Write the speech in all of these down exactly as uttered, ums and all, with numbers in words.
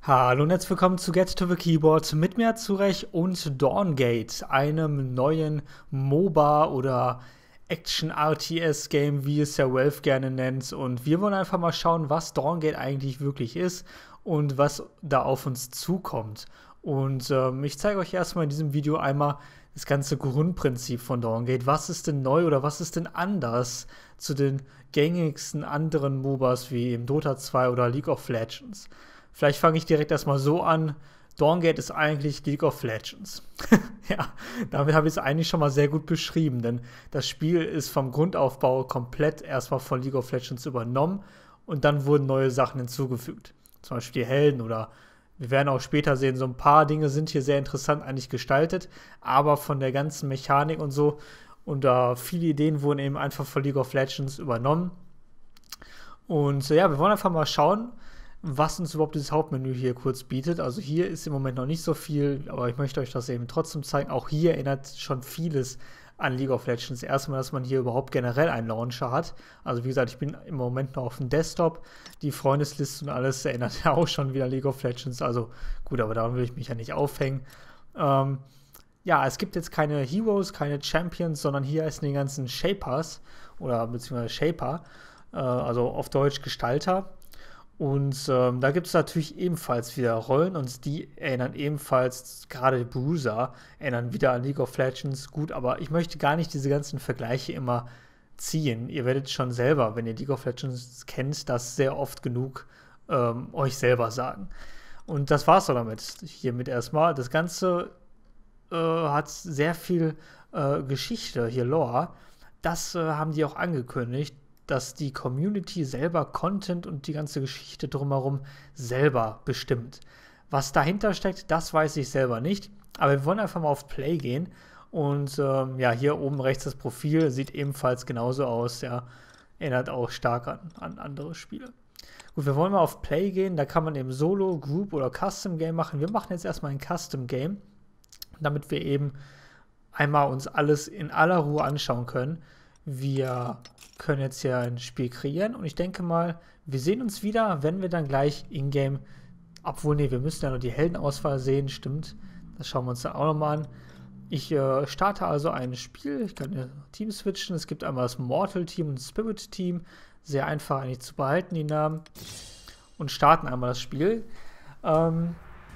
Hallo und herzlich willkommen zu Get to the Keyboard mit mir Zurech und Dawngate, einem neuen MOBA oder Action-R T S-Game, wie es der Valve gerne nennt. Und wir wollen einfach mal schauen, was Dawngate eigentlich wirklich ist und was da auf uns zukommt. Und ähm, ich zeige euch erstmal in diesem Video einmal das ganze Grundprinzip von Dawngate. Was ist denn neu oder was ist denn anders zu den gängigsten anderen MOBAs wie im Dota zwei oder League of Legends? Vielleicht fange ich direkt erstmal so an. Dawngate ist eigentlich League of Legends. Ja, damit habe ich es eigentlich schon mal sehr gut beschrieben, denn das Spiel ist vom Grundaufbau komplett erstmal von League of Legends übernommen und dann wurden neue Sachen hinzugefügt. Zum Beispiel die Helden oder wir werden auch später sehen, so ein paar Dinge sind hier sehr interessant eigentlich gestaltet, aber von der ganzen Mechanik und so und uh, viele Ideen wurden eben einfach von League of Legends übernommen. Und äh, ja, wir wollen einfach mal schauen, was uns überhaupt dieses Hauptmenü hier kurz bietet. Also hier ist im Moment noch nicht so viel, aber ich möchte euch das eben trotzdem zeigen. Auch hier erinnert schon vieles an League of Legends. Erstmal, dass man hier überhaupt generell einen Launcher hat. Also wie gesagt, ich bin im Moment noch auf dem Desktop. Die Freundesliste und alles erinnert ja auch schon wieder an League of Legends. Also gut, aber daran will ich mich ja nicht aufhängen. Ähm, ja, es gibt jetzt keine Heroes, keine Champions, sondern hier ist die ganzen Shapers oder beziehungsweise Shaper, äh, also auf Deutsch Gestalter. Und ähm, da gibt es natürlich ebenfalls wieder Rollen und die erinnern ebenfalls, gerade die Bruiser, erinnern wieder an League of Legends. Gut, aber ich möchte gar nicht diese ganzen Vergleiche immer ziehen. Ihr werdet schon selber, wenn ihr League of Legends kennt, das sehr oft genug ähm, euch selber sagen. Und das war's doch damit, hiermit erstmal. Das Ganze äh, hat sehr viel äh, Geschichte, hier Lore. Das äh, haben die auch angekündigt, dass die Community selber Content und die ganze Geschichte drumherum selber bestimmt. Was dahinter steckt, das weiß ich selber nicht. Aber wir wollen einfach mal auf Play gehen. Und ähm, ja, hier oben rechts das Profil sieht ebenfalls genauso aus. Ja, erinnert auch stark an, an andere Spiele. Gut, wir wollen mal auf Play gehen. Da kann man eben Solo, Group oder Custom Game machen. Wir machen jetzt erstmal ein Custom Game, damit wir eben einmal uns alles in aller Ruhe anschauen können. Wir können jetzt hier ein Spiel kreieren und ich denke mal, wir sehen uns wieder, wenn wir dann gleich in-game, obwohl, nee, wir müssen ja noch die Heldenauswahl sehen, stimmt, das schauen wir uns dann auch nochmal an. Ich äh, starte also ein Spiel, ich kann hier Team switchen, es gibt einmal das Mortal Team und das Spirit Team, sehr einfach eigentlich zu behalten, die Namen, und starten einmal das Spiel. Ähm,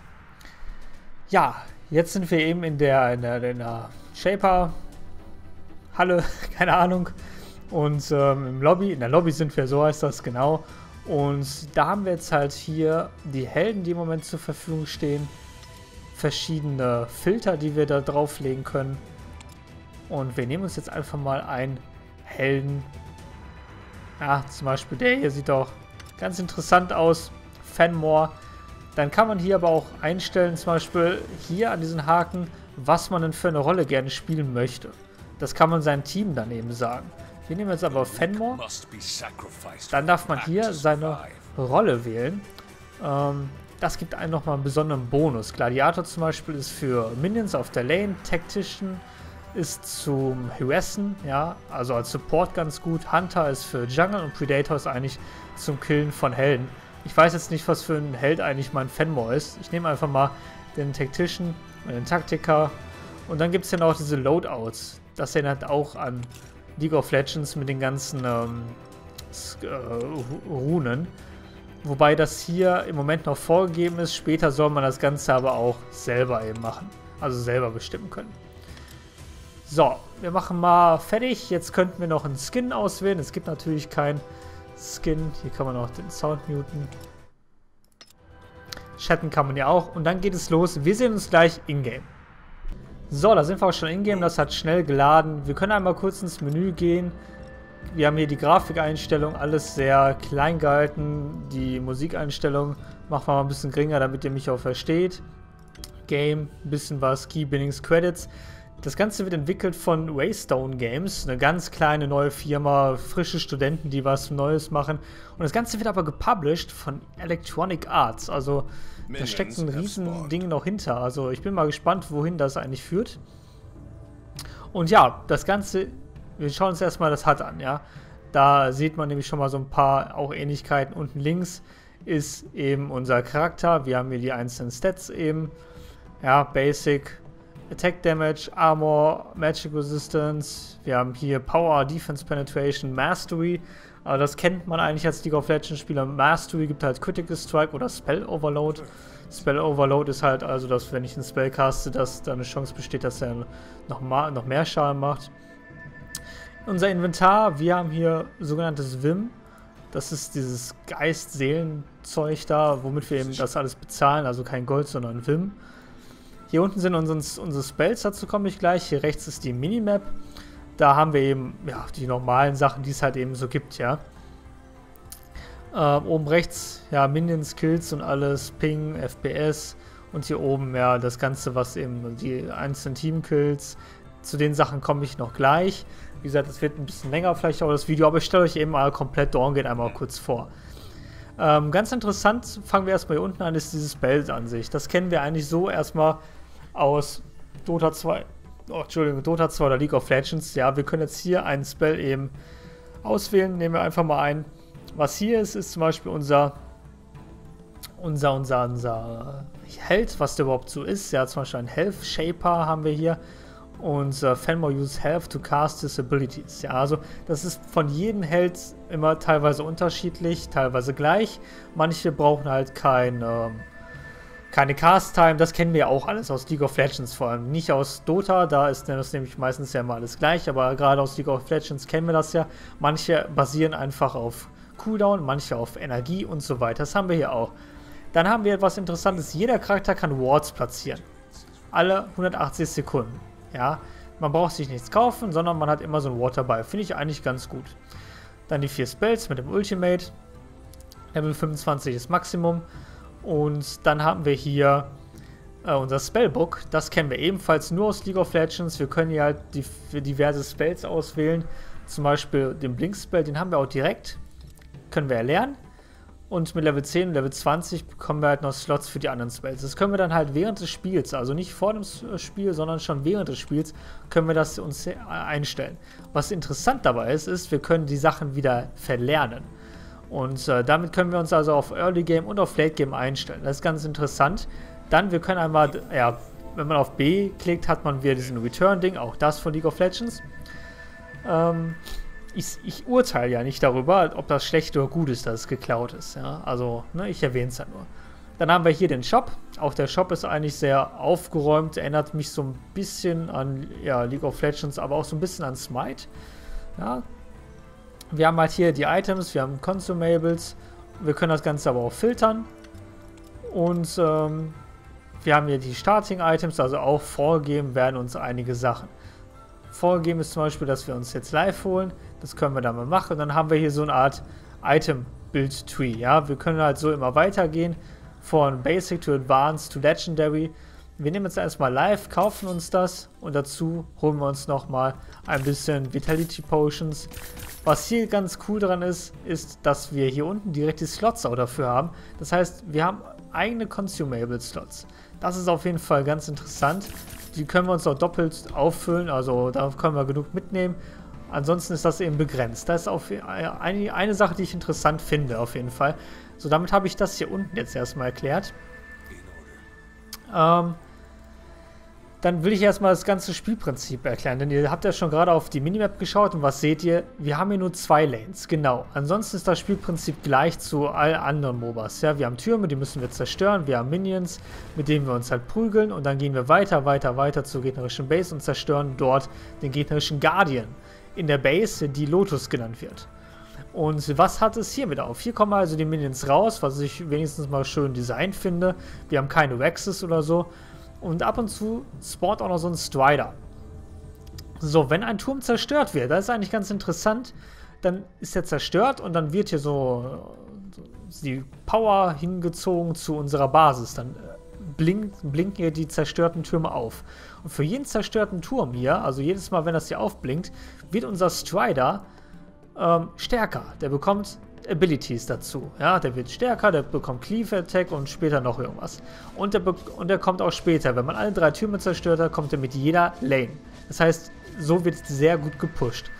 ja, jetzt sind wir eben in der, in der, in der Shaper Halle, keine Ahnung. Und ähm, im Lobby, in der Lobby sind wir, so heißt das genau. Und da haben wir jetzt halt hier die Helden, die im Moment zur Verfügung stehen. Verschiedene Filter, die wir da drauflegen können. Und wir nehmen uns jetzt einfach mal einen Helden. Ja, zum Beispiel der hier sieht auch ganz interessant aus. Fenmore. Dann kann man hier aber auch einstellen, zum Beispiel hier an diesen Haken, was man denn für eine Rolle gerne spielen möchte. Das kann man seinem Team dann eben sagen. Wir nehmen jetzt aber Fenmore. Dann darf man hier seine Rolle wählen. Ähm, das gibt einem nochmal einen besonderen Bonus. Gladiator zum Beispiel ist für Minions auf der Lane. Tactician ist zum Harassen, ja, also als Support ganz gut. Hunter ist für Jungle und Predator ist eigentlich zum Killen von Helden. Ich weiß jetzt nicht, was für ein Held eigentlich mein Fenmore ist. Ich nehme einfach mal den Tactician und den Taktiker. Und dann gibt es ja noch diese Loadouts. Das erinnert auch an League of Legends mit den ganzen ähm, äh, Runen. Wobei das hier im Moment noch vorgegeben ist. Später soll man das Ganze aber auch selber eben machen. Also selber bestimmen können. So, wir machen mal fertig. Jetzt könnten wir noch einen Skin auswählen. Es gibt natürlich keinen Skin. Hier kann man auch den Sound muten. Chatten kann man ja auch. Und dann geht es los. Wir sehen uns gleich in-game. So, da sind wir auch schon in-game, das hat schnell geladen. Wir können einmal kurz ins Menü gehen. Wir haben hier die Grafikeinstellung, alles sehr klein gehalten. Die Musikeinstellung machen wir mal ein bisschen geringer, damit ihr mich auch versteht. Game, ein bisschen was, Key Bindings, Credits. Das Ganze wird entwickelt von Waystone Games, eine ganz kleine neue Firma, frische Studenten, die was Neues machen. Und das Ganze wird aber gepublished von Electronic Arts, also da steckt ein riesen Ding noch hinter. Also ich bin mal gespannt, wohin das eigentlich führt. Und ja, das Ganze, wir schauen uns erstmal das H U D an, ja. Da sieht man nämlich schon mal so ein paar auch Ähnlichkeiten unten links. ist eben unser Charakter. Wir haben hier die einzelnen Stats eben. Ja, Basic, Attack Damage, Armor, Magic Resistance. Wir haben hier Power, Defense Penetration, Mastery. Aber das kennt man eigentlich als League of Legends Spieler. Mastery gibt halt Critical Strike oder Spell Overload. Spell Overload ist halt also, dass wenn ich einen Spell caste, dass da eine Chance besteht, dass er noch, mal, noch mehr Schaden macht. Unser Inventar, wir haben hier sogenanntes Vim. Das ist dieses Geist-Seelen-Zeug da, womit wir eben das alles bezahlen. Also kein Gold, sondern Vim. Hier unten sind unsere, unsere Spells, dazu komme ich gleich. Hier rechts ist die Minimap. Da haben wir eben ja, die normalen Sachen, die es halt eben so gibt, ja. Ähm, oben rechts, ja, Minions, Kills und alles, Ping, F P S. Und hier oben, ja, das Ganze, was eben die einzelnen Team-Kills. Zu den Sachen komme ich noch gleich. Wie gesagt, es wird ein bisschen länger vielleicht auch das Video, aber ich stelle euch eben mal komplett Dawngate einmal kurz vor. Ähm, ganz interessant, fangen wir erstmal hier unten an, ist diese Spells an sich. Das kennen wir eigentlich so erstmal aus Dota zwei. Oh, Entschuldigung, Dota zwei oder League of Legends. Ja, wir können jetzt hier einen Spell eben auswählen. Nehmen wir einfach mal ein. Was hier ist, ist zum Beispiel unser unser, unser, unser Held, was der überhaupt so ist. Ja, zum Beispiel ein Health Shaper haben wir hier. Und uh, Fenmore use Health to cast his abilities. Ja, also das ist von jedem Held immer teilweise unterschiedlich, teilweise gleich. Manche brauchen halt kein, ähm, keine Cast-Time. Das kennen wir ja auch alles aus League of Legends vor allem. Nicht aus Dota, da ist das nämlich meistens ja immer alles gleich. Aber gerade aus League of Legends kennen wir das ja. Manche basieren einfach auf Cooldown, manche auf Energie und so weiter. Das haben wir hier auch. Dann haben wir etwas Interessantes. Jeder Charakter kann Wards platzieren. Alle hundertachtzig Sekunden. Ja, man braucht sich nichts kaufen, sondern man hat immer so ein Ward dabei. Finde ich eigentlich ganz gut. Dann die vier Spells mit dem Ultimate. Level fünfundzwanzig ist Maximum. Und dann haben wir hier äh, unser Spellbook. Das kennen wir ebenfalls nur aus League of Legends. Wir können hier halt die, für diverse Spells auswählen. Zum Beispiel den Blink-Spell, den haben wir auch direkt. Können wir erlernen. Und mit Level zehn und Level zwanzig bekommen wir halt noch Slots für die anderen Spells. Das können wir dann halt während des Spiels, also nicht vor dem Spiel, sondern schon während des Spiels, können wir das uns einstellen. Was interessant dabei ist, ist, wir können die Sachen wieder verlernen. Und äh, damit können wir uns also auf Early Game und auf Late Game einstellen. Das ist ganz interessant. Dann, wir können einmal, ja, wenn man auf B klickt, hat man wieder diesen Return-Ding, auch das von League of Legends. Ähm... Ich, ich urteile ja nicht darüber, ob das schlecht oder gut ist, dass es geklaut ist. Ja? Also, ne, ich erwähne es ja nur. Dann haben wir hier den Shop. Auch der Shop ist eigentlich sehr aufgeräumt. Erinnert mich so ein bisschen an ja, League of Legends, aber auch so ein bisschen an Smite. Ja? Wir haben halt hier die Items, wir haben Consumables. Wir können das Ganze aber auch filtern. Und ähm, wir haben hier die Starting-Items, also auch vorgegeben werden uns einige Sachen. Vorgegeben ist zum Beispiel, dass wir uns jetzt live holen. Das können wir dann mal machen. Und dann haben wir hier so eine Art Item-Build-Tree. Ja? Wir können halt so immer weitergehen. Von Basic to Advanced to Legendary. Wir nehmen jetzt erstmal live, kaufen uns das. Und dazu holen wir uns nochmal ein bisschen Vitality Potions. Was hier ganz cool dran ist, ist, dass wir hier unten direkt die Slots auch dafür haben. Das heißt, wir haben eigene Consumable-Slots. Das ist auf jeden Fall ganz interessant. Die können wir uns auch doppelt auffüllen, also da können wir genug mitnehmen. Ansonsten ist das eben begrenzt. Das ist auf eine, eine Sache, die ich interessant finde, auf jeden Fall. So, damit habe ich das hier unten jetzt erstmal erklärt. Ähm, dann will ich erstmal das ganze Spielprinzip erklären, denn ihr habt ja schon gerade auf die Minimap geschaut und was seht ihr? Wir haben hier nur zwei Lanes, genau. Ansonsten ist das Spielprinzip gleich zu allen anderen MOBAs. Ja, wir haben Türme, die müssen wir zerstören, wir haben Minions, mit denen wir uns halt prügeln und dann gehen wir weiter, weiter, weiter zur gegnerischen Base und zerstören dort den gegnerischen Guardian in der Base, die Lotus genannt wird. Und was hat es hier wieder auf? Hier kommen also die Minions raus, was ich wenigstens mal schön designt finde. Wir haben keine Waxes oder so. Und ab und zu spawnt auch noch so ein Strider. So, wenn ein Turm zerstört wird, das ist eigentlich ganz interessant, dann ist er zerstört und dann wird hier so, so die Power hingezogen zu unserer Basis. Dann blink, blinken hier die zerstörten Türme auf. Und für jeden zerstörten Turm hier, also jedes Mal, wenn das hier aufblinkt, wird unser Strider ähm, stärker. Der bekommt Abilities dazu. Ja, der wird stärker, der bekommt Cleave Attack und später noch irgendwas. Und der, und der kommt auch später. Wenn man alle drei Türme zerstört hat, kommt er mit jeder Lane. Das heißt, so wird es sehr gut gepusht.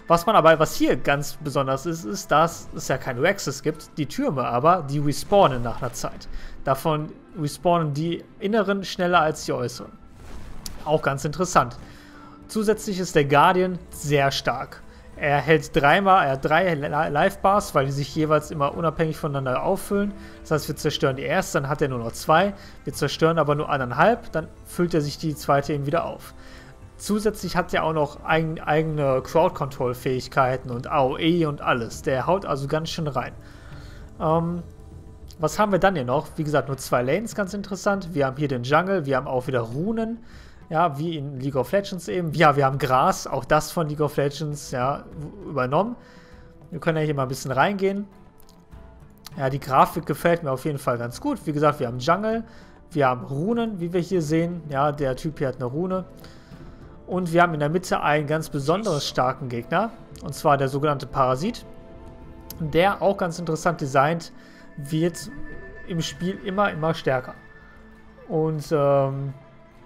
Was man aber, was hier ganz besonders ist, ist, dass es ja keine Rexes gibt, die Türme aber, die respawnen nach einer Zeit. Davon respawnen die inneren schneller als die äußeren. Auch ganz interessant. Zusätzlich ist der Guardian sehr stark. Er hält dreimal, er hat drei Life-Bars, weil die sich jeweils immer unabhängig voneinander auffüllen. Das heißt, wir zerstören die erste, dann hat er nur noch zwei. Wir zerstören aber nur eineinhalb, dann füllt er sich die zweite eben wieder auf. Zusätzlich hat er auch noch eigen, eigene Crowd-Control-Fähigkeiten und A O E und alles. Der haut also ganz schön rein. Ähm, was haben wir dann hier noch? Wie gesagt, nur zwei Lanes, ganz interessant. Wir haben hier den Jungle, wir haben auch wieder Runen. Ja, wie in League of Legends eben. Ja, wir haben Gras, auch das von League of Legends, ja, übernommen. Wir können ja hier mal ein bisschen reingehen. Ja, die Grafik gefällt mir auf jeden Fall ganz gut. Wie gesagt, wir haben Jungle, wir haben Runen, wie wir hier sehen. Ja, der Typ hier hat eine Rune. Und wir haben in der Mitte einen ganz besonders starken Gegner. Und zwar der sogenannte Parasit. Der auch ganz interessant designt wird im Spiel immer, immer stärker. Und, ähm...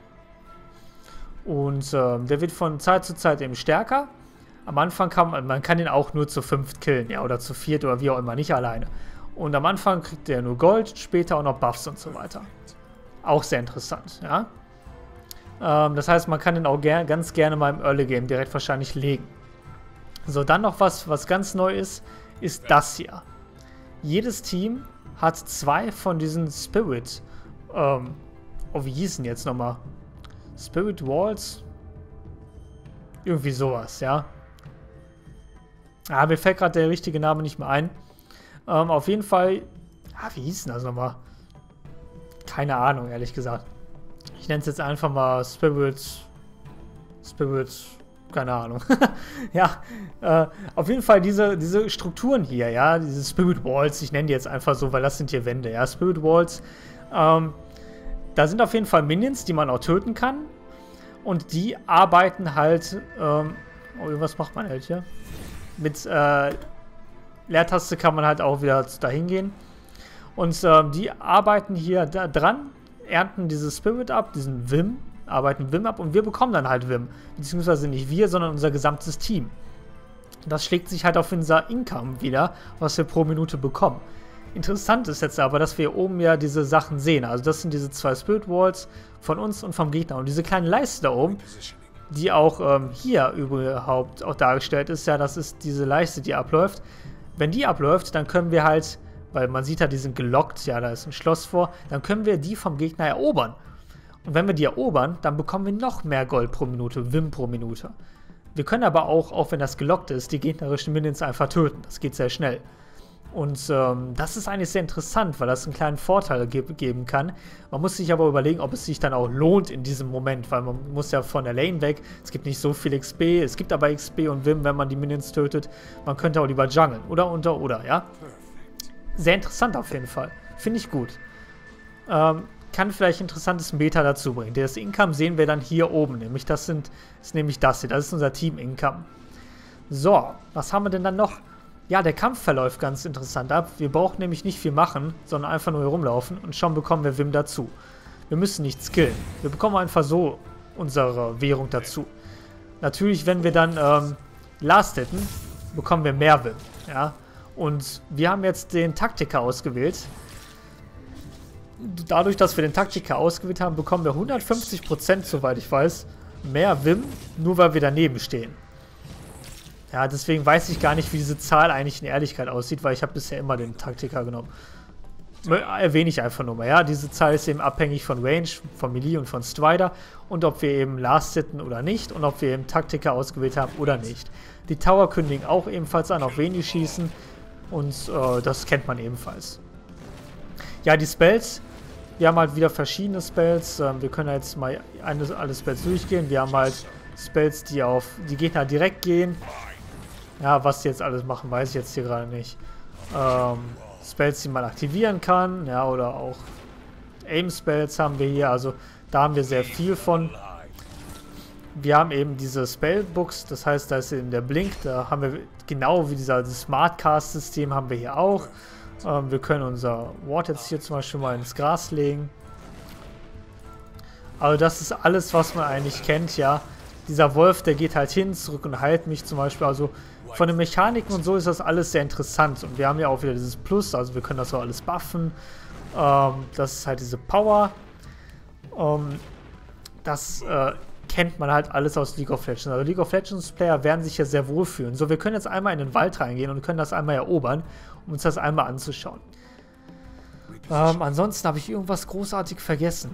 Und ähm, der wird von Zeit zu Zeit eben stärker. Am Anfang kann man, man kann ihn auch nur zu fünft killen, ja, oder zu viert oder wie auch immer, nicht alleine. Und am Anfang kriegt er nur Gold, später auch noch Buffs und so weiter. Auch sehr interessant, ja. Ähm, das heißt, man kann ihn auch ger ganz gerne mal im Early Game direkt wahrscheinlich legen. So, dann noch was, was ganz neu ist, ist das hier. Jedes Team hat zwei von diesen Spirit, ähm, oh, wie hießen jetzt nochmal? Spirit Walls? Irgendwie sowas, ja. Ah, mir fällt gerade der richtige Name nicht mehr ein. Ähm, auf jeden Fall, ah, wie hieß denn das nochmal? Keine Ahnung, ehrlich gesagt. Ich nenne es jetzt einfach mal Spirit, Spirit, keine Ahnung. Ja, äh, auf jeden Fall diese, diese Strukturen hier, ja, diese Spirit Walls, ich nenne die jetzt einfach so, weil das sind hier Wände, ja, Spirit Walls, ähm, da sind auf jeden Fall Minions, die man auch töten kann. Und die arbeiten halt, ähm, oh, was macht man halt hier? Mit äh, Leertaste kann man halt auch wieder dahin gehen. Und ähm, die arbeiten hier da dran, ernten dieses Spirit ab, diesen Vim, arbeiten Vim ab und wir bekommen dann halt Vim. Beziehungsweise nicht wir, sondern unser gesamtes Team. Das schlägt sich halt auf unser Income wieder, was wir pro Minute bekommen. Interessant ist jetzt aber, dass wir hier oben ja diese Sachen sehen. Also das sind diese zwei Spirit Walls von uns und vom Gegner. Und diese kleine Leiste da oben, die auch ähm, hier überhaupt auch dargestellt ist, ja, das ist diese Leiste, die abläuft. Wenn die abläuft, dann können wir halt, weil man sieht ja, die sind gelockt, ja, da ist ein Schloss vor, dann können wir die vom Gegner erobern. Und wenn wir die erobern, dann bekommen wir noch mehr Gold pro Minute, Vim pro Minute. Wir können aber auch, auch wenn das gelockt ist, die gegnerischen Minions einfach töten. Das geht sehr schnell. Und ähm, das ist eigentlich sehr interessant, weil das einen kleinen Vorteil ge geben kann. Man muss sich aber überlegen, ob es sich dann auch lohnt in diesem Moment, weil man muss ja von der Lane weg. Es gibt nicht so viel X P, es gibt aber X P und Vim, wenn man die Minions tötet. Man könnte auch lieber jungeln, oder, unter, oder, ja. Sehr interessant auf jeden Fall. Finde ich gut. Ähm, kann vielleicht interessantes Meta dazu bringen. Das Income sehen wir dann hier oben, nämlich das sind, ist nämlich das hier. Das ist unser Team-Income. So, was haben wir denn dann noch? Ja, der Kampf verläuft ganz interessant ab. Wir brauchen nämlich nicht viel machen, sondern einfach nur hier rumlaufen und schon bekommen wir Vim dazu. Wir müssen nicht skillen. Wir bekommen einfach so unsere Währung dazu. Natürlich, wenn wir dann ähm, Last hätten, bekommen wir mehr Vim. Ja? Und wir haben jetzt den Taktiker ausgewählt. Dadurch, dass wir den Taktiker ausgewählt haben, bekommen wir hundertfünfzig Prozent, soweit ich weiß, mehr Vim, nur weil wir daneben stehen. Ja, deswegen weiß ich gar nicht, wie diese Zahl eigentlich in Ehrlichkeit aussieht, weil ich habe bisher immer den Taktiker genommen. Erwähne ich einfach nur mal, ja. Diese Zahl ist eben abhängig von Range, von Melee und von Strider und ob wir eben Last hitten oder nicht und ob wir eben Taktiker ausgewählt haben oder nicht. Die Tower kündigen auch ebenfalls an, auf wen die schießen und äh, das kennt man ebenfalls. Ja, die Spells, wir haben halt wieder verschiedene Spells. Ähm, wir können jetzt mal eine, alle Spells durchgehen. Wir haben halt Spells, die auf die Gegner direkt gehen. Ja, was die jetzt alles machen, weiß ich jetzt hier gerade nicht. Ähm, Spells, die man aktivieren kann, ja, oder auch Aim-Spells haben wir hier, also da haben wir sehr viel von. Wir haben eben diese Spellbooks, das heißt, da ist eben der Blink, da haben wir genau wie dieser Smartcast-System haben wir hier auch. Ähm, wir können unser Ward jetzt hier zum Beispiel mal ins Gras legen. Also das ist alles, was man eigentlich kennt, ja. dieser Wolf, der geht halt hin, zurück und heilt mich zum Beispiel. Also von den Mechaniken und so ist das alles sehr interessant. Und wir haben ja auch wieder dieses Plus, also wir können das so alles buffen. Ähm, das ist halt diese Power. Ähm, das äh, kennt man halt alles aus League of Legends. Also League of Legends Player werden sich ja sehr wohlfühlen. So, wir können jetzt einmal in den Wald reingehen und können das einmal erobern, um uns das einmal anzuschauen. Ähm, ansonsten habe ich irgendwas großartig vergessen.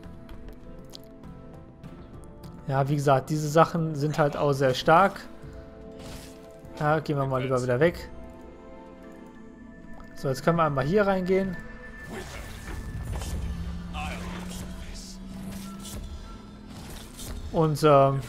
Ja, wie gesagt, diese Sachen sind halt auch sehr stark. Ja, gehen wir mal lieber wieder weg. So, jetzt können wir einmal hier reingehen. Und, ähm...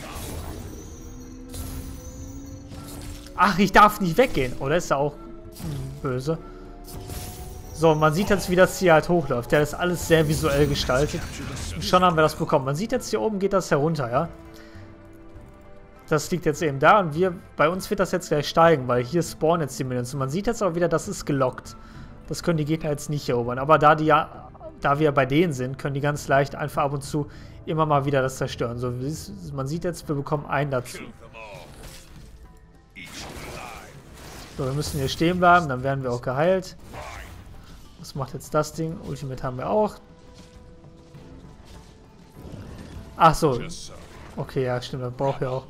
ach, ich darf nicht weggehen. Oh, das ist ja auch böse. So, man sieht jetzt, wie das hier halt hochläuft. Ja, das ist alles sehr visuell gestaltet. Und schon haben wir das bekommen. Man sieht jetzt, hier oben geht das herunter, ja. Das liegt jetzt eben da und wir, bei uns wird das jetzt gleich steigen, weil hier spawnen jetzt die Minions. Und man sieht jetzt auch wieder, das ist gelockt. Das können die Gegner jetzt nicht erobern. Aber da die ja, da wir bei denen sind, können die ganz leicht einfach ab und zu immer mal wieder das zerstören. So, man sieht jetzt, wir bekommen einen dazu. So, wir müssen hier stehen bleiben, dann werden wir auch geheilt. Was macht jetzt das Ding? Ultimate haben wir auch. Ach so. Okay, ja, stimmt, das braucht ja auch.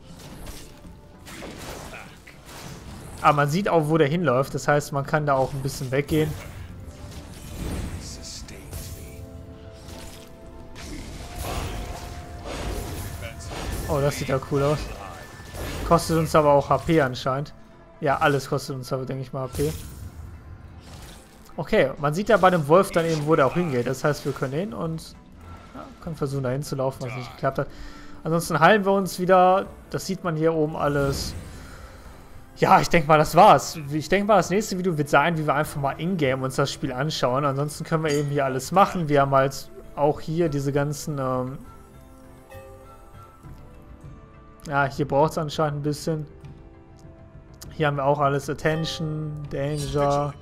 Aber man sieht auch, wo der hinläuft. Das heißt, man kann da auch ein bisschen weggehen. Oh, das sieht ja cool aus. Kostet uns aber auch H P anscheinend. Ja, alles kostet uns aber, denke ich mal, H P. Okay, man sieht ja bei dem Wolf dann eben, wo der auch hingeht. Das heißt, wir können hin und ja, können versuchen, da hinzulaufen, was nicht geklappt hat. Ansonsten heilen wir uns wieder. Das sieht man hier oben alles. Ja, ich denke mal, das war's. Ich denke mal, das nächste Video wird sein, wie wir einfach mal in-game uns das Spiel anschauen. Ansonsten können wir eben hier alles machen. Wir haben halt auch hier diese ganzen... Ähm ja, hier braucht es anscheinend ein bisschen. Hier haben wir auch alles. Attention, Danger...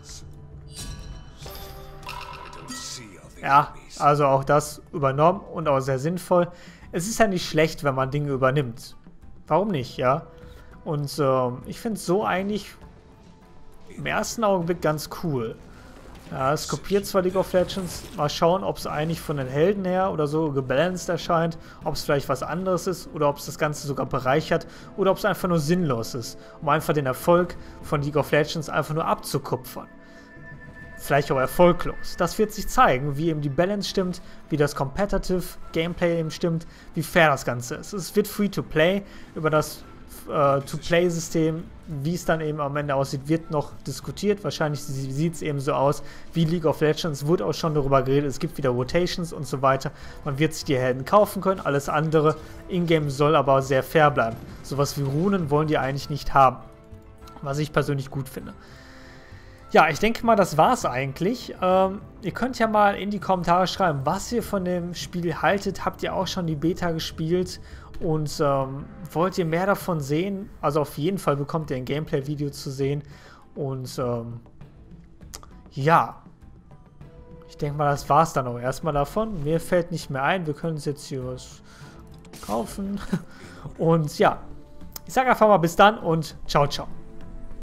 Ja, also auch das übernommen und auch sehr sinnvoll. Es ist ja nicht schlecht, wenn man Dinge übernimmt. Warum nicht, ja? Und ähm, ich finde es so eigentlich im ersten Augenblick ganz cool. Ja, es kopiert zwar League of Legends. Mal schauen, ob es eigentlich von den Helden her oder so gebalanced erscheint. Ob es vielleicht was anderes ist oder ob es das Ganze sogar bereichert. Oder ob es einfach nur sinnlos ist. Um einfach den Erfolg von League of Legends einfach nur abzukupfern. Vielleicht auch erfolglos. Das wird sich zeigen, wie eben die Balance stimmt, wie das Competitive Gameplay eben stimmt, wie fair das Ganze ist. Es wird Free-to-Play. Über das äh, To-Play-System, wie es dann eben am Ende aussieht, wird noch diskutiert. Wahrscheinlich sieht es eben so aus wie League of Legends. Wurde auch schon darüber geredet. Es gibt wieder Rotations und so weiter. Man wird sich die Helden kaufen können. Alles andere in-game soll aber sehr fair bleiben. Sowas wie Runen wollen die eigentlich nicht haben. Was ich persönlich gut finde. Ja, ich denke mal, das war's eigentlich. Ähm, ihr könnt ja mal in die Kommentare schreiben, was ihr von dem Spiel haltet. Habt ihr auch schon die Beta gespielt? Und ähm, wollt ihr mehr davon sehen? Also auf jeden Fall bekommt ihr ein Gameplay-Video zu sehen. Und ähm, ja, ich denke mal, das war's dann auch erstmal davon. Mir fällt nicht mehr ein. Wir können uns jetzt hier was kaufen. Und ja, ich sage einfach mal bis dann und ciao, ciao.